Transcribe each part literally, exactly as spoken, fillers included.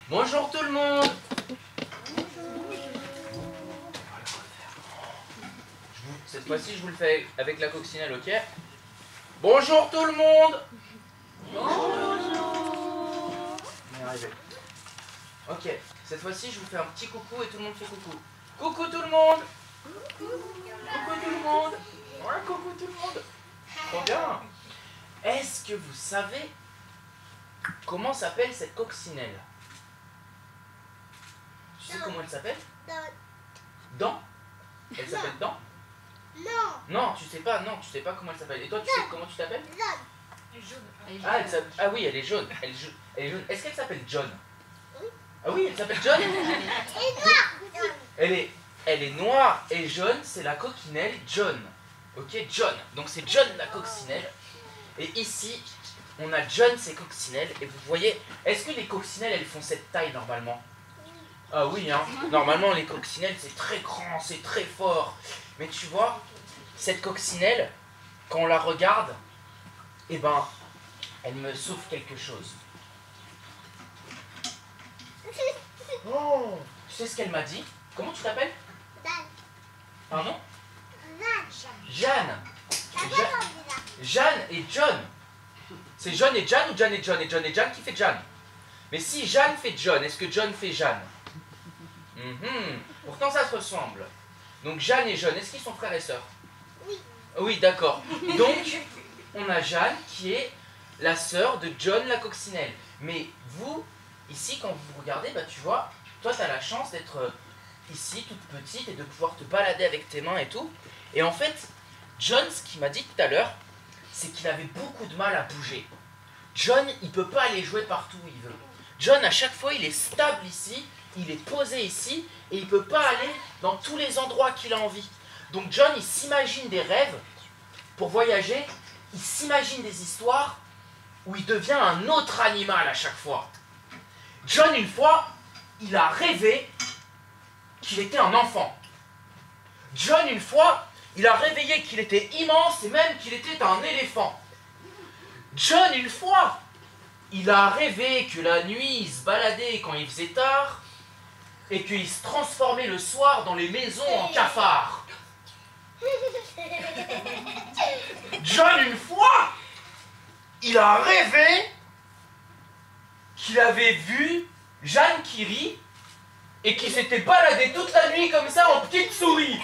Bonjour tout le monde. Cette fois-ci, je vous le fais avec la coccinelle, ok? Bonjour tout le monde. Bonjour. On est arrivé. Ok, cette fois-ci, je vous fais un petit coucou et tout le monde fait coucou. Coucou tout le monde. Coucou tout le monde. Ouais, coucou tout le monde. Trop bien. Est-ce que vous savez comment s'appelle cette coccinelle? Tu sais comment elle s'appelle? Dent. Elle s'appelle Dent? Non. Non, tu sais pas, non, tu sais pas comment elle s'appelle. Et toi, tu sais comment tu t'appelles? Elle est jaune. Ah, elle s'appelle- ah oui, elle est jaune. Elle est jaune. Elle est jaune. Est-ce qu'elle s'appelle John? Oui. Ah oui, elle s'appelle John. Elle est noire. Elle est, elle est noire et jaune, c'est la coccinelle John. Ok, John. Donc c'est John la coccinelle. Et ici, on a John ses coccinelles. Et vous voyez, est-ce que les coccinelles, elles font cette taille normalement? Ah oui, hein. Normalement, les coccinelles, c'est très grand, c'est très fort. Mais tu vois, cette coccinelle, quand on la regarde, eh ben, elle me souffre quelque chose. Oh, tu sais ce qu'elle m'a dit? Comment tu t'appelles? Pardon? Jeanne. Ja- Jeanne et John. C'est John et Jeanne ou Jeanne et John? Et John et Jeanne qui fait Jeanne? Mais si Jeanne fait John, est-ce que John fait Jeanne? Mhm. Pourtant ça se ressemble. Donc Jeanne et John, est-ce qu'ils sont frères et sœurs? Oui. Oui, d'accord. Donc, on a Jeanne qui est la sœur de John la coccinelle. Mais vous, ici, quand vous regardez, bah, tu vois, toi, tu as la chance d'être euh, ici, toute petite, et de pouvoir te balader avec tes mains et tout. Et en fait, John, ce qu'il m'a dit tout à l'heure, c'est qu'il avait beaucoup de mal à bouger. John, il peut pas aller jouer partout où il veut. John, à chaque fois, il est stable ici, il est posé ici, et il peut pas aller dans tous les endroits qu'il a envie. Donc John, il s'imagine des rêves pour voyager, il s'imagine des histoires où il devient un autre animal à chaque fois. John, une fois, il a rêvé qu'il était un enfant. John, une fois, il a réveillé qu'il était immense et même qu'il était un éléphant. John, une fois, il a rêvé que la nuit, il se baladait quand il faisait tard et qu'il se transformait le soir dans les maisons en cafards. John, une fois, il a rêvé qu'il avait vu Jeanne qui rit et qui s'était baladée toute la nuit comme ça en petite souris.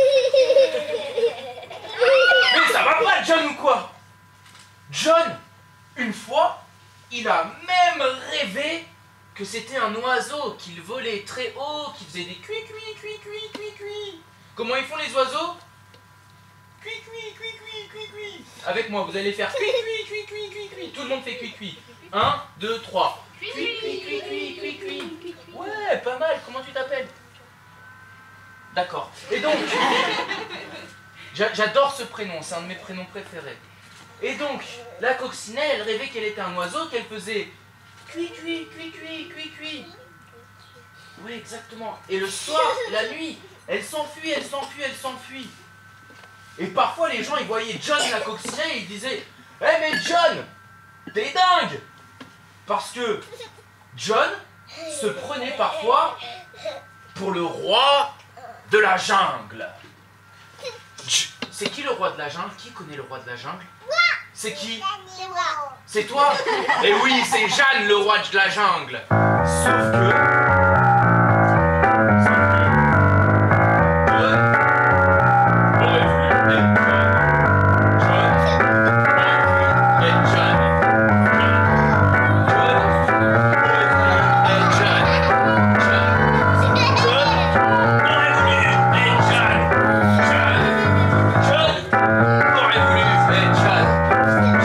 Mais ça va pas, John, ou quoi? John, une fois, il a même rêvé que c'était un oiseau, qu'il volait très haut, qui faisait des cuit, cuit, cuit, cuit, cuit, cuit. Comment ils font les oiseaux? Cuit, cuit, cuit, cuit, cuit, cuit. Avec moi, vous allez faire cuit, cuit, cuit, cuit, cuit, cuit. Tout le monde fait cuit, cuit. Un, deux, trois. Cuit, cuit, cuit, cuit, cuit, cuit. Ouais, pas mal. Comment tu t'appelles? D'accord. Et donc, j'adore ce prénom, c'est un de mes prénoms préférés. Et donc, la coccinelle, elle rêvait qu'elle était un oiseau, qu'elle faisait cuit, cuit, cuit, cuit, cuit, cuit. Oui, exactement. Et le soir, la nuit, elle s'enfuit, elle s'enfuit, elle s'enfuit. Et parfois, les gens, ils voyaient John la coccinelle et ils disaient « Eh mais John, t'es dingue !» Parce que John se prenait parfois pour le roi de la jungle. C'est qui le roi de la jungle? Qui connaît le roi de la jungle? C'est qui? C'est toi? Eh oui, c'est Jeanne, le roi de la jungle. Sauf que...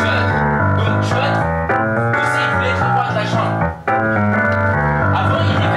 Avant, il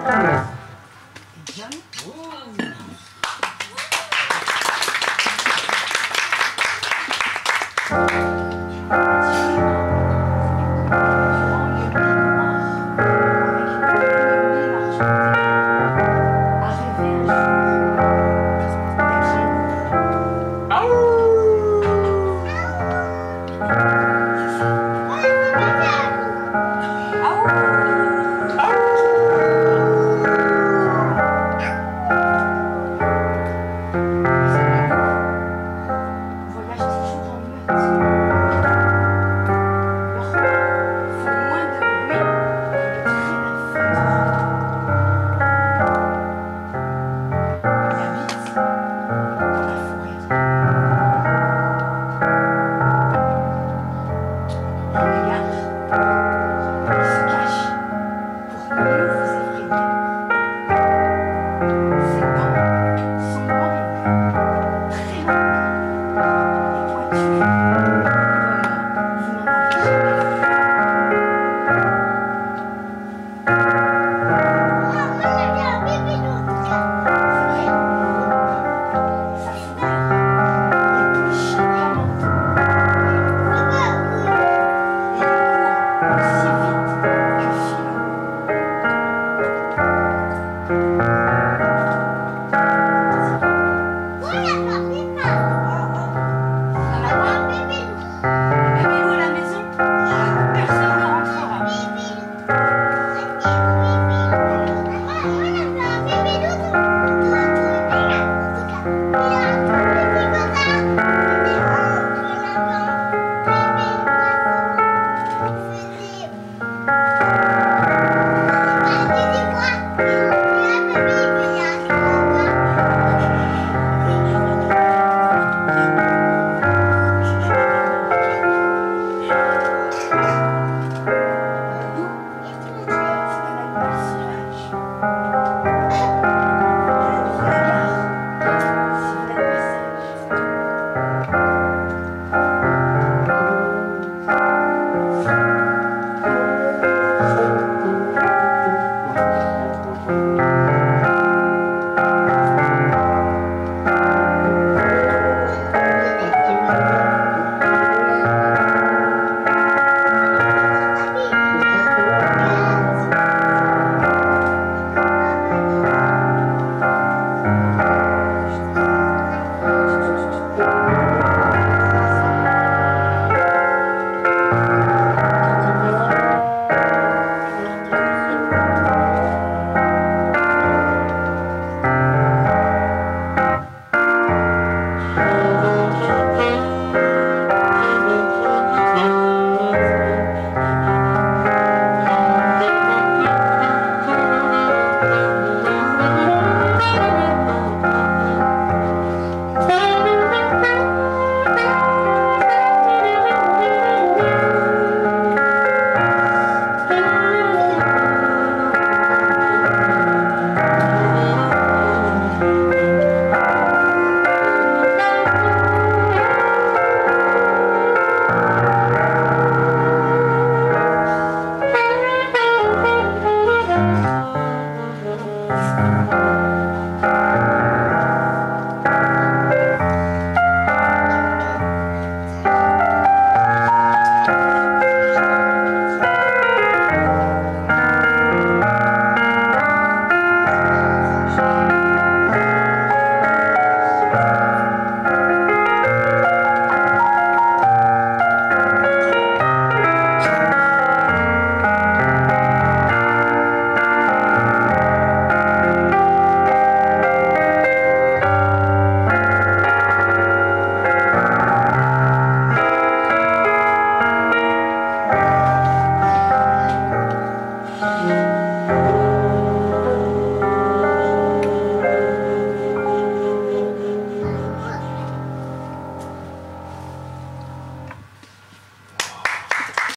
Voilà.